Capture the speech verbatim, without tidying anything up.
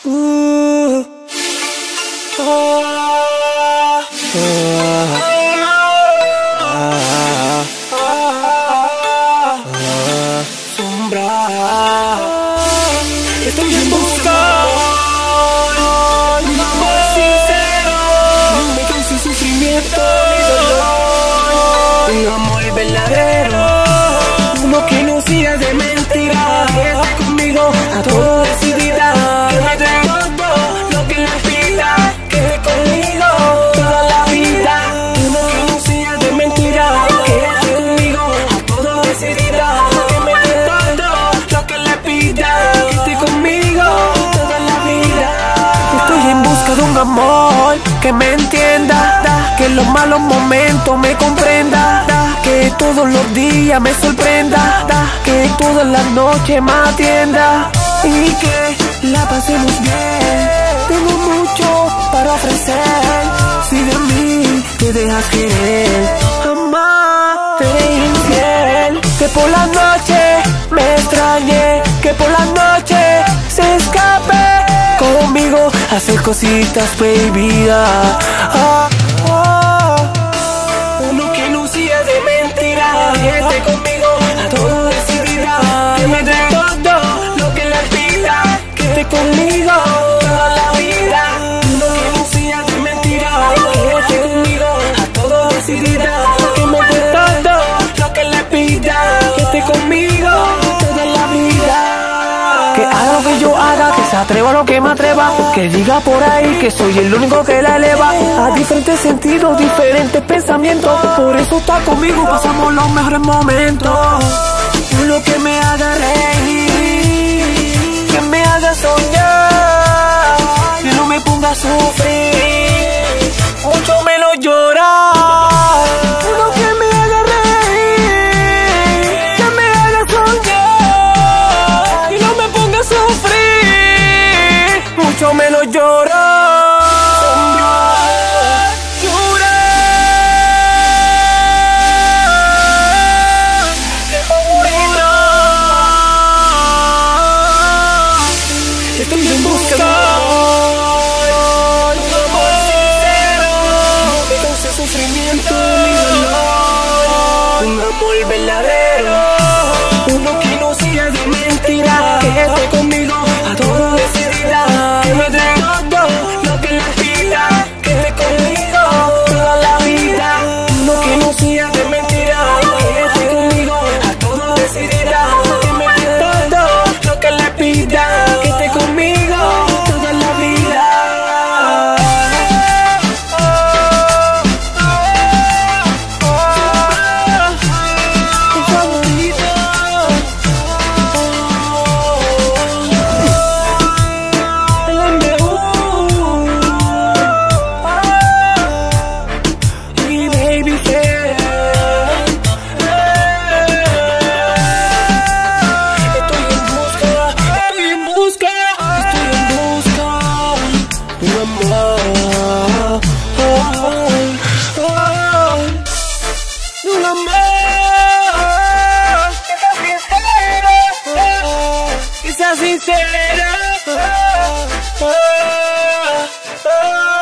Uh, ah, ah, ah, ah, ah, sombra. Estoy en busca de un amor sincero, no me cause sufrimiento ni dolor. Un amor verdadero, uno que no sea de mentira, que esté conmigo a todo decidida, que me dé todo lo que le pida, que esté conmigo toda la vida. Uno que no sea de mentira, que esté conmigo a todo decidida, que me dé todo lo que le pida, que esté conmigo toda la vida. Estoy en busca de un amor que me entienda, que en los malos momentos me comprenda, que todos los días me sorprenda, que todas las noches me atienda y que la pasemos bien. Tengo mucho para ofrecer, si de mí te dejas querer, jamás seré infiel. Que por la noche me extrañe, que por la noche se escape conmigo, hacer cositas prohibidas. Ah, ah. Uno que no sea de mentira, que esté conmigo a todo decidida, que me dé todo lo que le pida, que esté conmigo toda la vida. Uno que no sea de mentira, que esté conmigo a todo decidida, que me dé todo lo que le pida, que esté conmigo toda la vida. Que haga lo que yo haga, que se atreva a lo que me atreva, que diga por ahí que soy el único que la eleva a diferentes sentidos, diferentes pensamientos. Por eso está conmigo, pasamos los mejores momentos. Lo que me haga reír, que me haga soñar, que no me ponga a sufrir, mucho menos llorar. Uno que me haga reír, que me haga soñar, y no me ponga a sufrir, mucho menos llorar. Estoy en busca de un amor sincero, no me cause sufrimiento ni dolor. Un amor verdadero, uno que no sea de mentira, que esté conmigo a todo decidida, que me dé todo lo que le pida, que esté conmigo toda la vida. Uno que no sea de mentira, que esté conmigo a todo decidida, que me dé todo lo que le pida, que esté conmigo toda la vida. Tu favorito. El M U. Y baby girl. Estoy en busca, estoy en busca, estoy en busca de un amor, de un amor que sea sincera, que sea sincera.